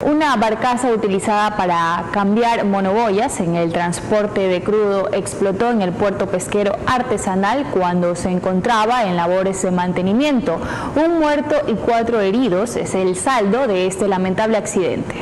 Una barcaza utilizada para cambiar monoboyas en el transporte de crudo explotó en el puerto pesquero artesanal cuando se encontraba en labores de mantenimiento. Un muerto y 4 heridos es el saldo de este lamentable accidente.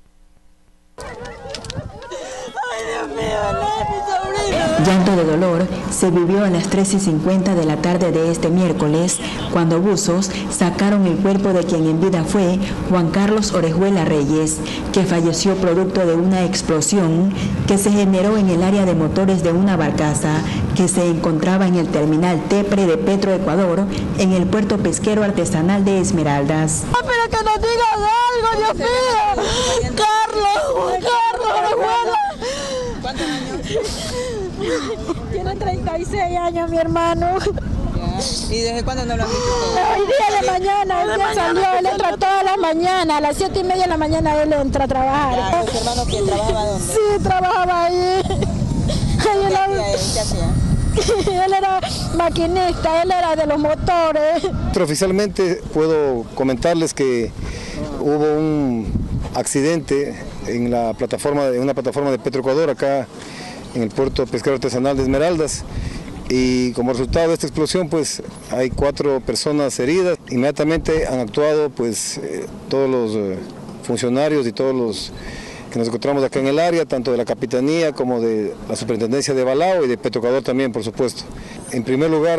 Llanto de dolor se vivió a las 3:50 de la tarde de este miércoles, cuando buzos sacaron el cuerpo de quien en vida fue Juan Carlos Orejuela Reyes, que falleció producto de una explosión que se generó en el área de motores de una barcaza que se encontraba en el terminal Tepre de Petroecuador, en el puerto pesquero artesanal de Esmeraldas. Pero que nos digas algo, Dios mío. Carlos Orejuela. ¿Cuántos años? Tiene 36 años, mi hermano. ¿Y desde cuándo no lo han visto? Hoy día de mañana, él ya salió, él entra todas las mañanas, a las 7:30 de la mañana él entra a trabajar. ¿Tu hermano que trabajaba dónde? Sí, trabajaba ahí. ¿Qué hacía? Él era maquinista, él era de los motores. Oficialmente puedo comentarles que hubo un accidente en una plataforma de Petroecuador acá en el puerto pesquero artesanal de Esmeraldas, y como resultado de esta explosión pues hay 4 personas heridas. Inmediatamente han actuado pues todos los funcionarios y todos los que nos encontramos acá en el área, tanto de la Capitanía como de la Superintendencia de Balao y de Petroecuador también, por supuesto. En primer lugar,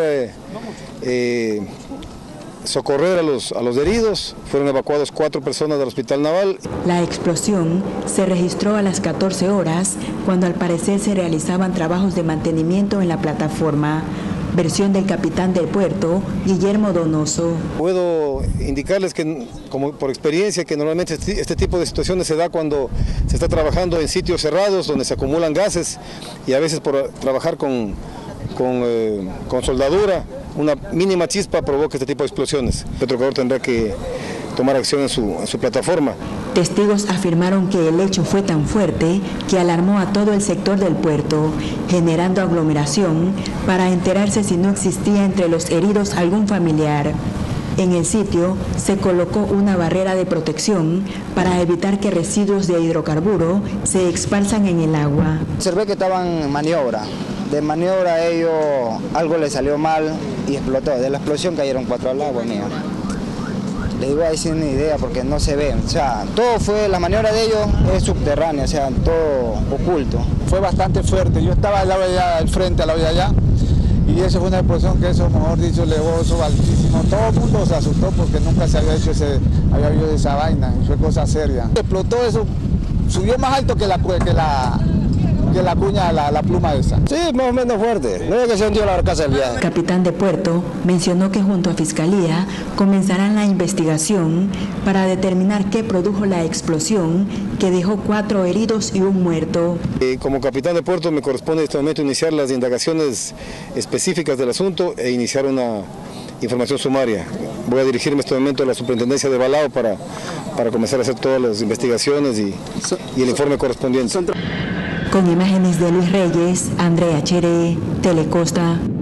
socorrer a los heridos. Fueron evacuados 4 personas del Hospital Naval. La explosión se registró a las 14 horas, cuando al parecer se realizaban trabajos de mantenimiento en la plataforma. Versión del capitán del puerto, Guillermo Donoso. Puedo indicarles que, como por experiencia, que normalmente este tipo de situaciones se da cuando se está trabajando en sitios cerrados, donde se acumulan gases, y a veces por trabajar con soldadura, una mínima chispa provoca este tipo de explosiones. Petroecuador tendrá que tomar acción en su plataforma. Testigos afirmaron que el hecho fue tan fuerte que alarmó a todo el sector del puerto, generando aglomeración para enterarse si no existía entre los heridos algún familiar. En el sitio se colocó una barrera de protección para evitar que residuos de hidrocarburo se esparzan en el agua. Observé que estaban en maniobra. De maniobra a ellos algo les salió mal y explotó. De la explosión cayeron 4 al agua, mío. Les iba a decir una idea porque no se ven. O sea, todo fue, la maniobra de ellos es subterránea, o sea, todo oculto. Fue bastante fuerte. Yo estaba al lado de allá, al frente, al lado de allá. Y eso fue una explosión que eso, mejor dicho, elevó eso altísimo. Todo el mundo se asustó porque nunca se había habido esa vaina. Y fue cosa seria. Explotó eso, subió más alto que la cuña, la pluma esa. Sí, más o menos fuerte. No es que se hundió la barcaza del viaje. El capitán de puerto mencionó que junto a Fiscalía comenzarán la investigación para determinar qué produjo la explosión que dejó 4 heridos y un muerto. Como capitán de puerto me corresponde en este momento iniciar las indagaciones específicas del asunto e iniciar una información sumaria. Voy a dirigirme en este momento a la Superintendencia de Balao para comenzar a hacer todas las investigaciones y el informe correspondiente. Con imágenes de Luis Reyes, Andrea Chere, Telecosta.